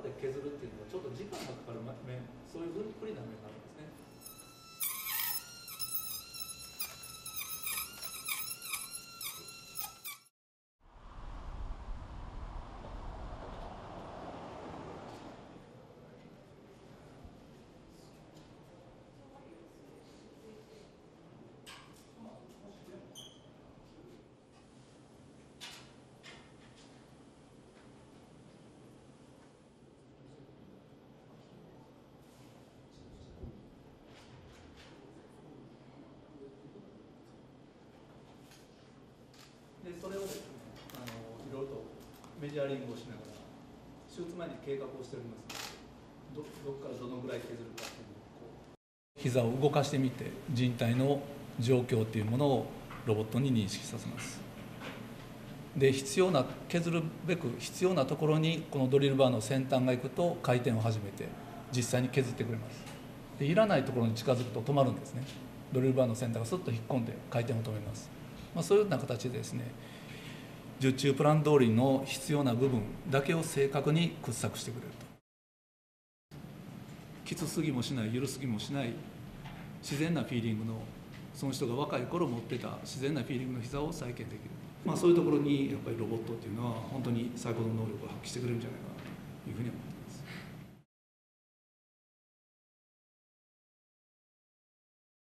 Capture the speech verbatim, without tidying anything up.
って削るっていうのはちょっと時間がかかる面、そういう不利な面があるんですね。でそれをですね、あのいろいろとメジャーリングをしながら手術前に計画をしておりますので、どどこからどのぐらい削るかっていうのをこう膝を動かしてみて人体の状況っていうものをロボットに認識させます。で必要な削るべく必要なところにこのドリルバーの先端が行くと回転を始めて実際に削ってくれます。でいらないところに近づくと止まるんですね。ドリルバーの先端がスッと引っ込んで回転を止めます。まあ、そういうような形でですね、受注プラン通りの必要な部分だけを正確に掘削してくれると。きつすぎもしない、緩すぎもしない自然なフィーリングの、その人が若い頃持ってた自然なフィーリングの膝を再現できる、まあ、そういうところにやっぱりロボットっていうのは本当に最高の能力を発揮してくれるんじゃないかなというふうに思います。